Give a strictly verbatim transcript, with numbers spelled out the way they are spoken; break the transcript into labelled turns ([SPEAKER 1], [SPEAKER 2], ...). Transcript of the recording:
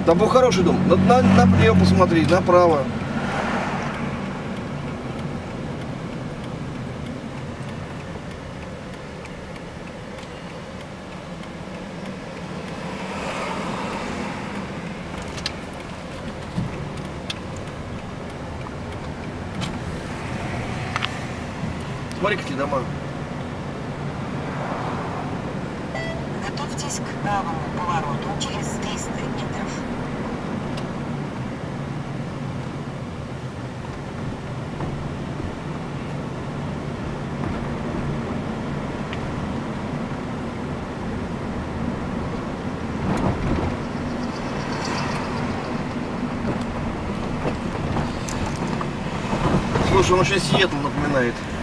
[SPEAKER 1] Там был хороший дом. На, на, налево посмотри, направо. Смотри, какие дома.
[SPEAKER 2] Готовьтесь к правому повороту через триста метров.
[SPEAKER 1] Слушай, он очень Сиэтл напоминает.